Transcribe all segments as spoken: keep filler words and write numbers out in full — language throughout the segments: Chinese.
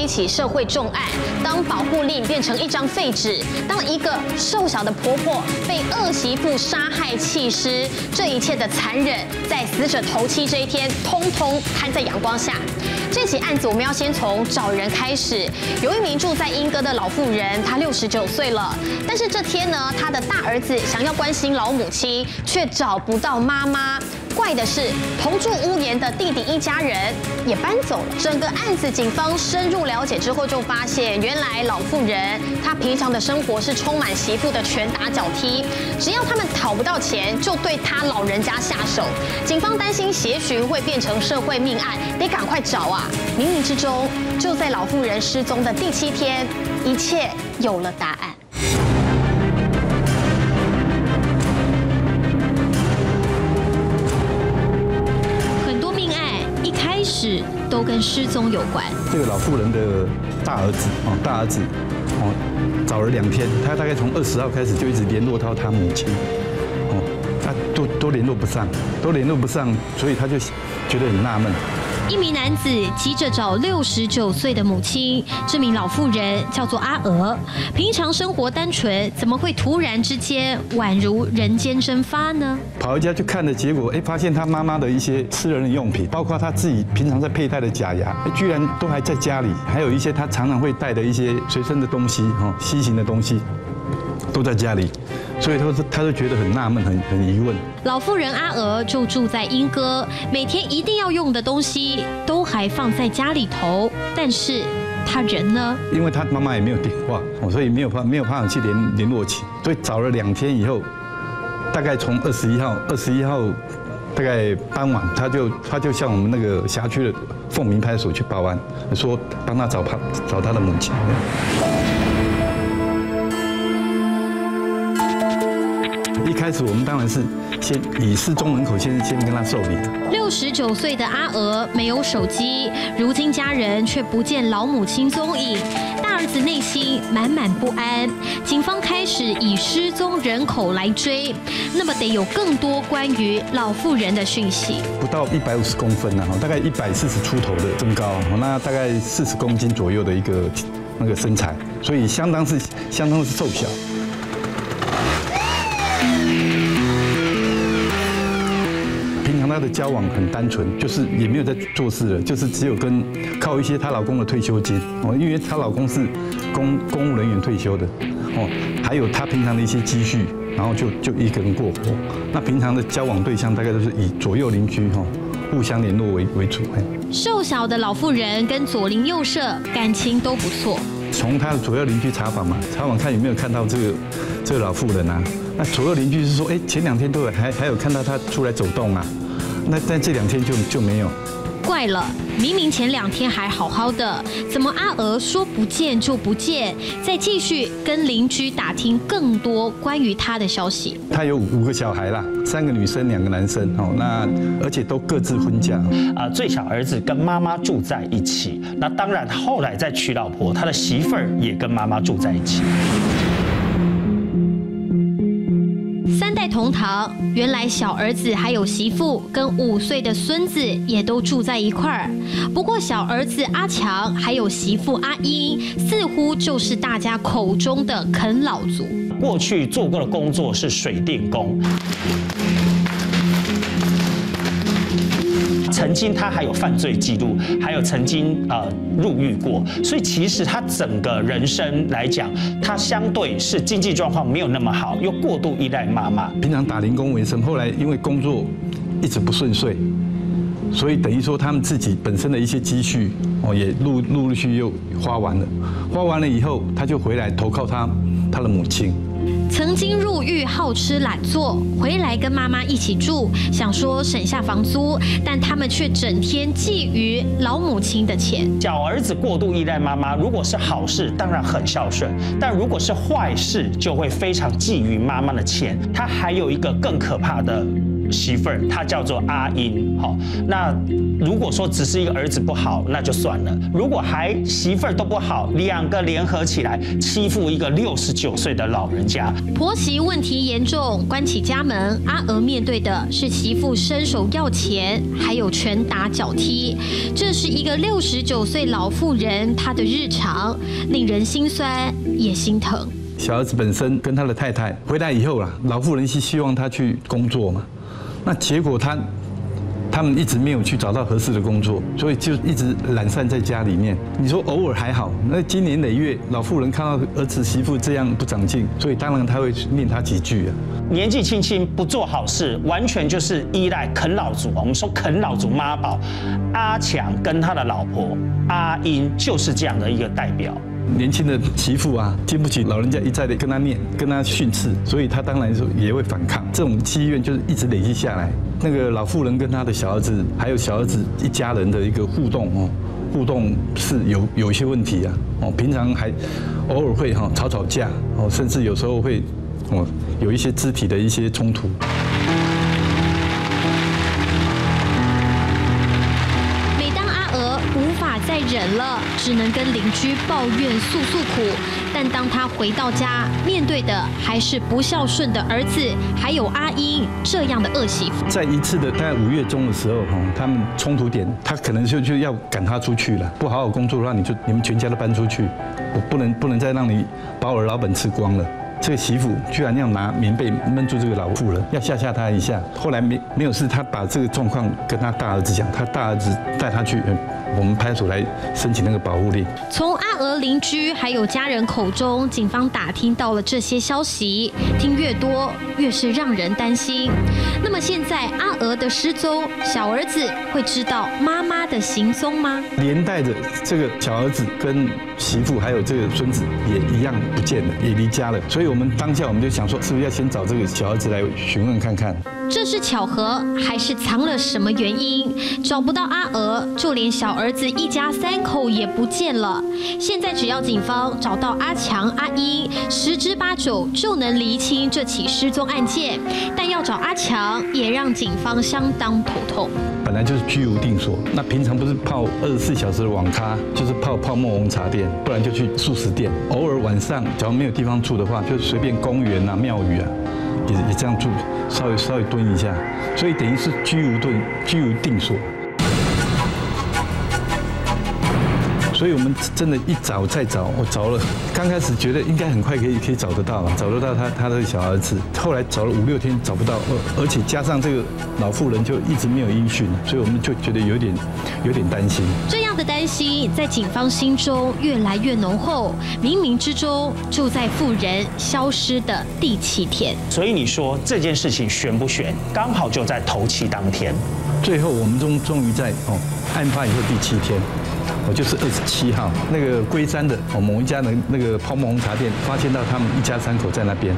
一起社会重案，当保护令变成一张废纸，当一个瘦小的婆婆被恶媳妇杀害弃尸，这一切的残忍，在死者头七这一天，通通摊在阳光下。这起案子我们要先从找人开始。有一名住在莺歌的老妇人，她六十九岁了，但是这天呢，她的大儿子想要关心老母亲，却找不到妈妈。怪的是，同住屋檐的弟弟一家人也搬走了。整个案子，警方深入了解之后，就发现原来老妇人她平常的生活是充满媳妇的拳打脚踢，只要他们讨不到钱，就对她老人家下手。警方担心协寻会变成社会命案，得赶快找啊！冥冥之中，就在老妇人失踪的第七天，一切有了答案。开始都跟失踪有关。 这个老妇人的大儿子哦，大儿子哦，找了两天，他大概从二十号开始就一直联络到他母亲，哦，他都都联络不上，都联络不上，所以他就觉得很纳闷。 一名男子急着找六十九岁的母亲，这名老妇人叫做阿娥，平常生活单纯，怎么会突然之间宛如人间蒸发呢？ 跑回家去看的结果，哎，发现他妈妈的一些私人的用品，包括他自己平常在佩戴的假牙，居然都还在家里，还有一些他常常会带的一些随身的东西，哈，西行的东西，都在家里。所以他他就觉得很纳闷，很很疑问。 老妇人阿娥就住在莺歌，每天一定要用的东西都还放在家里头，但是他人呢？ 因为他妈妈也没有电话，所以没有办没有办法去联联络起，所以找了两天以后，大概从二十一号二十一号大概傍晚，他就他就向我们那个辖区的凤鸣派出所去报案，说帮他找他找他的母亲。一开始我们当然是先以失踪人口先先跟他受理。 六十九岁的阿娥没有手机，如今家人却不见老母亲踪影，大儿子内心满满不安。警方开始以失踪人口来追，那么得有更多关于老妇人的讯息。 不到一百五十公分啊，大概一百四十出头的身高，那大概四十公斤左右的一个那个身材，所以相当是相当是瘦小。她的交往很单纯，就是也没有在做事了，就是只有跟靠一些她老公的退休金哦，因为她老公是公公务人员退休的哦，还有她平常的一些积蓄，然后就就一个人过活。那平常的交往对象大概都是以左右邻居哈互相联络为为主。 瘦小的老妇人跟左邻右舍感情都不错， 从她的左右邻居查访嘛，查访看有没有看到这个这个老妇人啊。那左右邻居是说，哎，前两天都有还还有看到她出来走动啊。那但这两天就就没有， 怪了，明明前两天还好好的，怎么阿娥说不见就不见？再继续跟邻居打听更多关于她的消息。 她有五个小孩啦，三个女生，两个男生哦，那而且都各自婚嫁。 啊，最小儿子跟妈妈住在一起，那当然后来再娶老婆，他的媳妇儿也跟妈妈住在一起。 三代同堂，原来小儿子还有媳妇跟五岁的孙子也都住在一块儿。不过小儿子阿强还有媳妇阿英，似乎就是大家口中的啃老族。 过去做过的工作是水电工。曾经他还有犯罪记录，还有曾经呃入狱过，所以其实他整个人生来讲，他相对是经济状况没有那么好，又过度依赖妈妈。 平常打零工为生，后来因为工作一直不顺遂，所以等于说他们自己本身的一些积蓄哦，也陆陆陆续又花完了。花完了以后，他就回来投靠他他的母亲。 曾经入狱好吃懒做，回来跟妈妈一起住，想说省下房租，但他们却整天觊觎老母亲的钱。 小儿子过度依赖妈妈，如果是好事，当然很孝顺；但如果是坏事，就会非常觊觎妈妈的钱。他还有一个更可怕的媳妇儿，她叫做阿英。好，那如果说只是一个儿子不好，那就算了。如果还媳妇儿都不好，两个联合起来欺负一个六十九岁的老人家， 婆媳问题严重，关起家门，阿娥面对的是媳妇伸手要钱，还有拳打脚踢。这是一个六十九岁老妇人她的日常，令人心酸也心疼。 小儿子本身跟他的太太回来以后啦，老妇人是希望他去工作嘛，那结果他他们一直没有去找到合适的工作，所以就一直懒散在家里面。你说偶尔还好，那经年累月，老妇人看到儿子媳妇这样不长进，所以当然他会念他几句啊。 年纪轻轻不做好事，完全就是依赖啃老族。我们说啃老族妈宝，阿强跟他的老婆阿英就是这样的一个代表。 年轻的媳妇啊，经不起老人家一再的跟他念、跟他训斥，所以他当然说也会反抗。这种积怨就是一直累积下来。那个老妇人跟他的小儿子，还有小儿子一家人的一个互动哦，互动是有有一些问题啊。哦，平常还偶尔会哈吵吵架哦，甚至有时候会哦有一些肢体的一些冲突。 再忍了，只能跟邻居抱怨诉诉苦。但当他回到家，面对的还是不孝顺的儿子，还有阿英这样的恶媳妇。 在一次的大概五月中的时候，哈，他们冲突点，他可能就就要赶他出去了。不好好工作的话，你就你们全家都搬出去，我不能不能再让你把我的老本吃光了。这个媳妇居然要拿棉被闷住这个老妇人，要吓吓她一下。后来没没有事，他把这个状况跟他大儿子讲，他大儿子带他去我们派出所来申请那个保护令。 从阿娥邻居还有家人口中，警方打听到了这些消息，听越多越是让人担心。那么现在阿娥的失踪，小儿子会知道妈妈的行踪吗？ 连带着这个小儿子跟媳妇还有这个孙子也一样不见了，也离家了。所以我们当下我们就想说，是不是要先找这个小儿子来询问看看？ 这是巧合，还是藏了什么原因？找不到阿娥，就连小儿子一家三口也不见了。现在只要警方找到阿强、阿英，十之八九就能厘清这起失踪案件。但要找阿强，也让警方相当头痛。 本来就是居无定所，那平常不是泡二十四小时的网咖，就是泡泡沫红茶店，不然就去素食店。偶尔晚上，假如没有地方住的话，就随便公园啊、庙宇啊。也也这样住，稍微稍微蹲一下，所以等于是居无定居无定所。所以我们真的一找再找，我找了，刚开始觉得应该很快可以可以找得到了，找得到他他的小儿子，后来找了五六天找不到，而而且加上这个老妇人就一直没有音讯，所以我们就觉得有点有点担心。 这样的担心在警方心中越来越浓厚，冥冥之中就在妇人消失的第七天。 所以你说这件事情悬不悬？刚好就在头七当天。 最后我们终终于在哦案发以后第七天。我就是二十七号，那个龟山的哦某一家的那个泡沫红茶店，发现到他们一家三口在那边。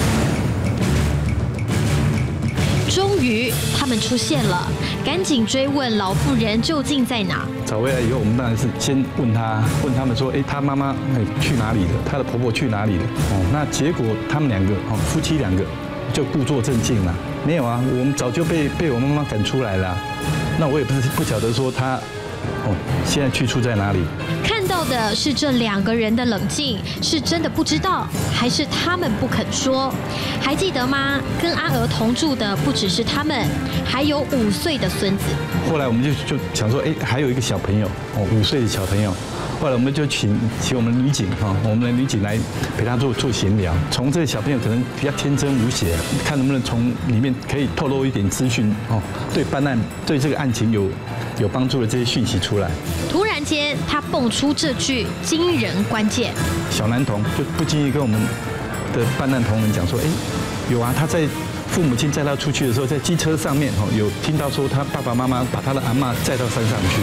终于他们出现了，赶紧追问老妇人究竟在哪。 找回来以后，我们当然是先问他，问他们说，哎，他妈妈去哪里了？他的婆婆去哪里了？哦，那结果他们两个哦夫妻两个就故作镇静了。没有啊，我们早就被被我妈妈赶出来了。那我也不是不晓得说他。哦，现在去处在哪里？ 看到的是这两个人的冷静，是真的不知道，还是他们不肯说？还记得吗？跟阿娥同住的不只是他们，还有五岁的孙子。 后来我们就就想说，哎，还有一个小朋友，哦，五岁的小朋友。后来我们就请请我们女警哈，我们的女警来陪他做做闲聊。从这个小朋友可能比较天真无邪，看能不能从里面可以透露一点资讯哦，对办案对这个案情有有帮助的这些讯息出来。 突然间，他蹦出这句惊人关键： 小男童就不经意跟我们的办案同仁讲说，哎，有啊，他在父母亲载他出去的时候，在机车上面哦，有听到说他爸爸妈妈把他的阿嬷载到山上去。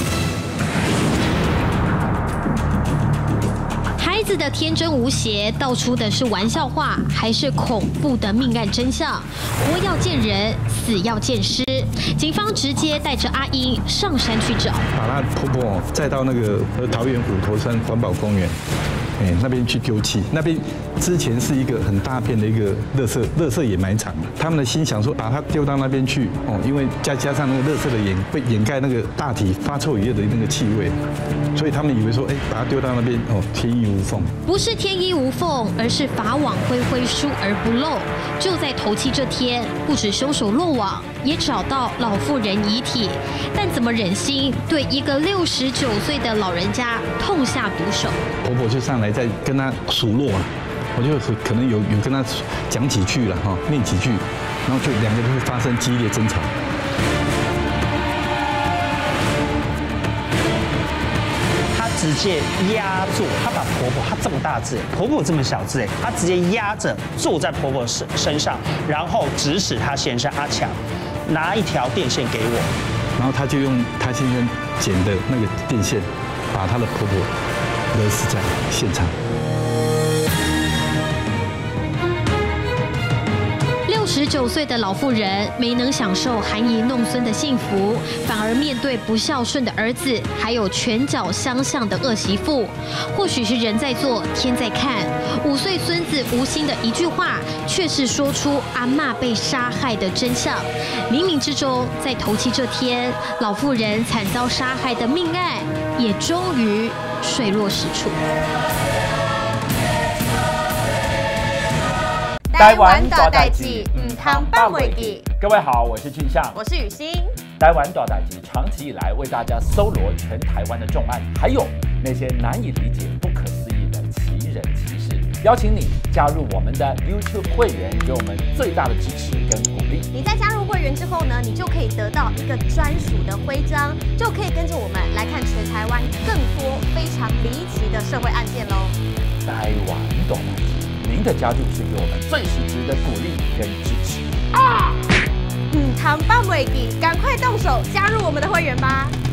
孩子的天真无邪，道出的是玩笑话，还是恐怖的命案真相？活要见人，死要见尸。警方直接带着阿英上山去找， 把她婆婆载到那个桃园虎头山环保公园。 哎，那边去丢弃。那边之前是一个很大片的一个垃圾垃圾掩埋场，他们的心想说把它丢到那边去哦，因为再加上那个垃圾的掩会掩盖那个大体发臭雨夜的那个气味，所以他们以为说，哎，把它丢到那边哦，天衣无缝。 不是天衣无缝，而是法网恢恢，疏而不漏。就在头七这天，不止凶手落网，也找到老妇人遗体，但怎么忍心对一个六十九岁的老人家痛下毒手？ 婆婆就上来再跟他数落啊，我就可能有有跟他讲几句了哈，念几句，然后就两个就会发生激烈争吵。 他直接压住，他把婆婆，她这么大只，婆婆这么小只，他直接压着坐在婆婆身身上，然后指使她先生阿强拿一条电线给我， 然后他就用他先生捡的那个电线，把他的婆婆勒死在现场。 六十九岁的老妇人没能享受含饴弄孙的幸福，反而面对不孝顺的儿子，还有拳脚相向的恶媳妇。或许是人在做，天在看。五岁孙子吴昕的一句话，却是说出阿嬷被杀害的真相。冥冥之中，在头七这天，老妇人惨遭杀害的命案，也终于水落石出。 台湾大代志，唔通放袂记。 各位好，我是俊相， 我是雨欣。 台湾大代志长期以来为大家搜罗全台湾的重案，还有那些难以理解、不可思议的奇人奇事，邀请你加入我们的 YouTube 会员，给我们最大的支持跟鼓励。 你在加入会员之后呢，你就可以得到一个专属的徽章，就可以跟着我们来看全台湾更多非常离奇的社会案件喽。 台湾大代志。您的加入是给我们最实质的鼓励跟支持啊！ 嗯，糖棒尾记，赶快动手加入我们的会员吧！